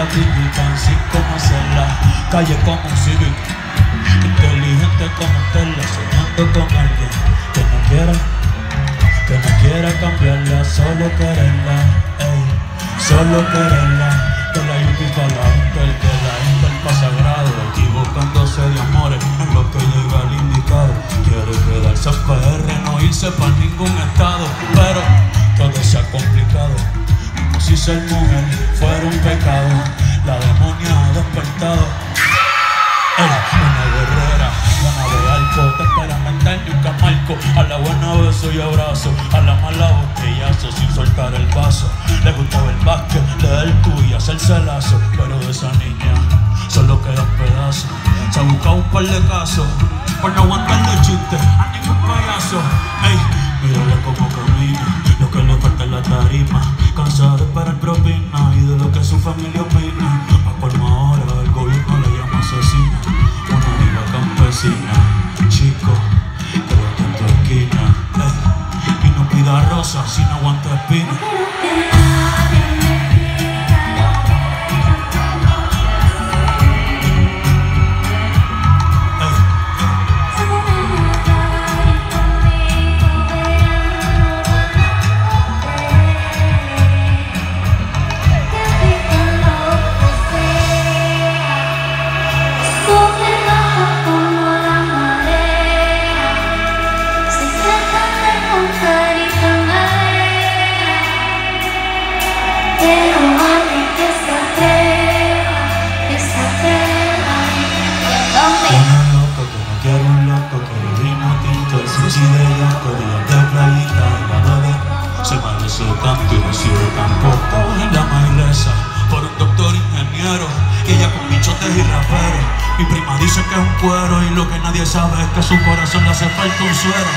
típica, sin conocerla. Calle como un civic, inteligente como un Tesla, soñando con alguien que no quiera cambiarla, solo quererla, ey, solo quererla. Que la yupi pa' la Intel, que la Intel pa' sagrado, equivocándose de amores en lo que llega al indicado. Quiere quedarse en PR, no irse pa' ningún estado, pero todo se ha complicado, como si ser mujer fuera un pecado. La demonia ha despertado, una guerrera, gana de alco, te espera mental ni un camarco. A la buena beso y abrazo, a la mala botellazo sin soltar el vaso. Le gustaba el básquet, leer tú y hacerse lazo, pero de esa niña solo queda un pedazo. Se ha buscado un par de casos por no aguantarle chistes a ningún payaso. Ey, mírala como camina, lo que le falta es la tarima. Cansada de esperar propina y de lo que su familia opina. A colmo ahora el gobierno le llama asesina. Una diva campesina, chico, quédate en tu esquina, ey, y no pida rosa si no aguanta espina. Se merece tanto y recibe tan poco. La mailesa por un doctor ingeniero y ella con bichotes y raperos. Mi prima dice que es un cuero y lo que nadie sabe es que a su corazón le hace falta un suero.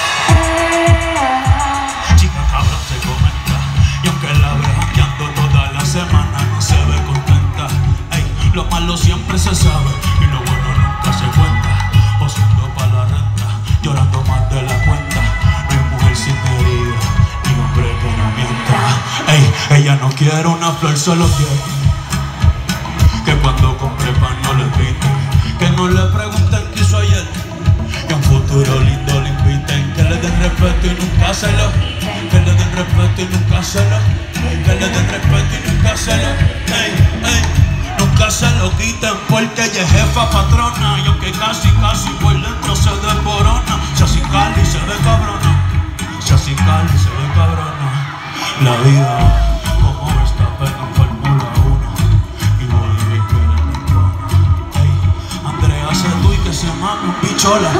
Chica cabra se comenta y aunque la ve jangueando toda la semana no se ve contenta. Ey, lo malo siempre se sabe y lo bueno nunca se cuenta. Posando pa' la renta, llorando más de la cuenta. No hay mujer sin herida, ni hombre que no mienta. Ey, ella no quiere una flor, solo quiere que cuando compre pan no le piten, que no le pregunten qué hizo ayer, que un futuro lindo le inviten, que le den respeto y nunca se lo, que le den respeto y nunca se lo, que le den respeto y nunca se lo, ey, ey, nunca se lo quiten porque ella es jefa patrona y aunque casi por dentro se desborona, se hace cali y se ve cabrona, se hace cali y se ve cabrona. La vida como Verstappen en Fórmula 1 y Bolivia que le perdona. Ey, Andrea Setu y que se mame un bichola.